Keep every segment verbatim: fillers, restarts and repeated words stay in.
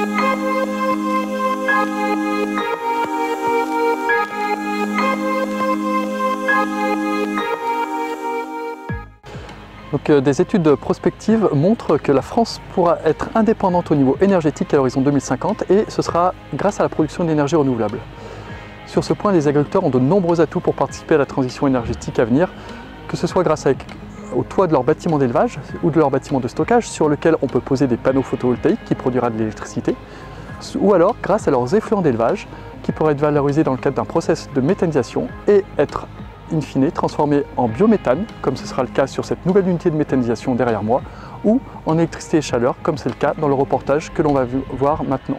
Donc, euh, des études prospectives montrent que la France pourra être indépendante au niveau énergétique à l'horizon deux mille cinquante et ce sera grâce à la production d'énergie renouvelable. Sur ce point, les agriculteurs ont de nombreux atouts pour participer à la transition énergétique à venir, que ce soit grâce à, au toit de leur bâtiment d'élevage ou de leur bâtiment de stockage sur lequel on peut poser des panneaux photovoltaïques qui produira de l'électricité, ou alors grâce à leurs effluents d'élevage qui pourraient être valorisés dans le cadre d'un process de méthanisation et être in fine transformé en biométhane, comme ce sera le cas sur cette nouvelle unité de méthanisation derrière moi, ou en électricité et chaleur, comme c'est le cas dans le reportage que l'on va voir maintenant.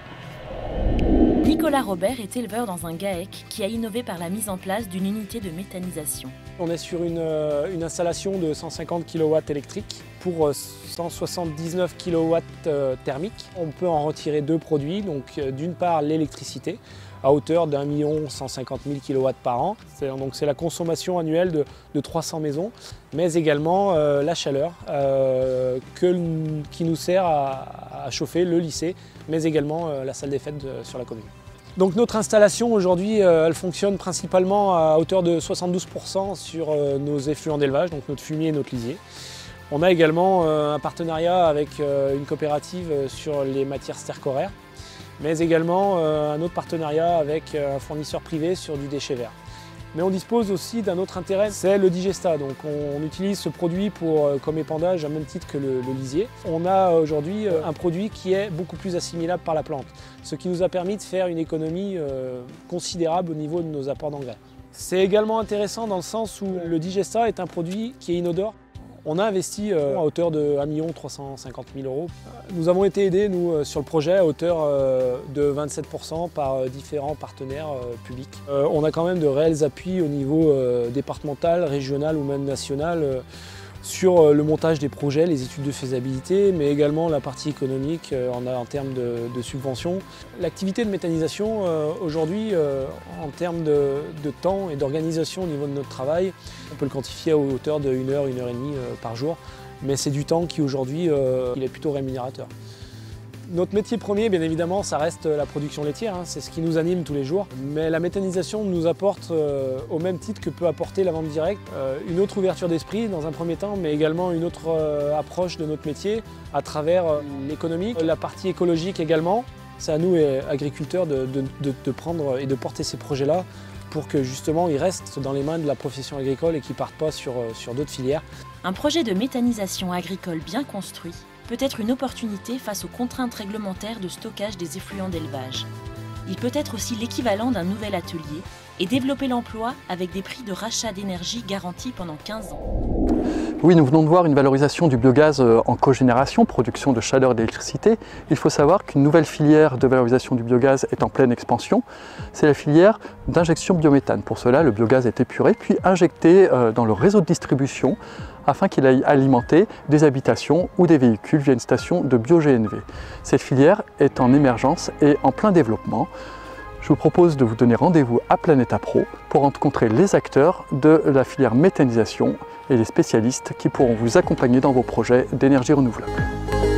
Nicolas Robert est éleveur dans un GAEC qui a innové par la mise en place d'une unité de méthanisation. On est sur une, une installation de cent cinquante kilowatts électriques pour cent soixante-dix-neuf kilowatts thermiques. On peut en retirer deux produits, donc d'une part l'électricité, à hauteur d'un million cent cinquante mille kilowatts par an. C'est la consommation annuelle de, de trois cents maisons, mais également euh, la chaleur euh, que, qui nous sert à, à chauffer le lycée, mais également euh, la salle des fêtes de, sur la commune. Donc notre installation aujourd'hui, euh, elle fonctionne principalement à hauteur de soixante-douze pour cent sur euh, nos effluents d'élevage, donc notre fumier et notre lisier. On a également euh, un partenariat avec euh, une coopérative sur les matières stercoraires, mais également euh, un autre partenariat avec un fournisseur privé sur du déchet vert. Mais on dispose aussi d'un autre intérêt, c'est le digesta. Donc on, on utilise ce produit pour, comme épandage, au même titre que le, le lisier. On a aujourd'hui un produit qui est beaucoup plus assimilable par la plante, ce qui nous a permis de faire une économie euh, considérable au niveau de nos apports d'engrais. C'est également intéressant dans le sens où le digesta est un produit qui est inodore. On a investi euh, à hauteur de un million trois cent cinquante mille euros. Nous avons été aidés, nous, sur le projet à hauteur euh, de vingt-sept pour cent par euh, différents partenaires euh, publics. Euh, on a quand même de réels appuis au niveau euh, départemental, régional ou même national euh, sur euh, le montage des projets, les études de faisabilité, mais également la partie économique euh, en, en termes de, de subventions. L'activité de méthanisation euh, aujourd'hui, euh, en termes de, de temps et d'organisation au niveau de notre travail, on peut le quantifier à hauteur de une heure, une heure et demie euh, par jour, mais c'est du temps qui aujourd'hui euh, il est plutôt rémunérateur. Notre métier premier, bien évidemment, ça reste la production laitière, hein, c'est ce qui nous anime tous les jours. Mais la méthanisation nous apporte, euh, au même titre que peut apporter la vente directe, euh, une autre ouverture d'esprit dans un premier temps, mais également une autre euh, approche de notre métier à travers euh, l'économique, la partie écologique également. C'est à nous, agriculteurs, de, de, de, de prendre et de porter ces projets-là pour que justement ils restent dans les mains de la profession agricole et qu'ils ne partent pas sur, sur d'autres filières. Un projet de méthanisation agricole bien construit peut être une opportunité face aux contraintes réglementaires de stockage des effluents d'élevage. Il peut être aussi l'équivalent d'un nouvel atelier et développer l'emploi avec des prix de rachat d'énergie garantis pendant quinze ans. Oui, nous venons de voir une valorisation du biogaz en cogénération, production de chaleur et d'électricité. Il faut savoir qu'une nouvelle filière de valorisation du biogaz est en pleine expansion. C'est la filière d'injection biométhane. Pour cela, le biogaz est épuré puis injecté dans le réseau de distribution afin qu'il aille alimenter des habitations ou des véhicules via une station de bio-G N V. Cette filière est en émergence et en plein développement. Je vous propose de vous donner rendez-vous à Planeta Pro pour rencontrer les acteurs de la filière méthanisation et les spécialistes qui pourront vous accompagner dans vos projets d'énergie renouvelable.